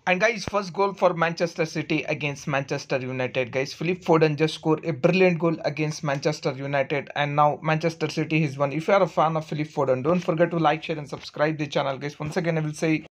And guys, first goal for Manchester City against Manchester United. Guys, Philip Foden just scored a brilliant goal against Manchester United, and now Manchester City has won. If you are a fan of Philip Foden, don't forget to like, share, and subscribe the channel, guys. Once again, I will say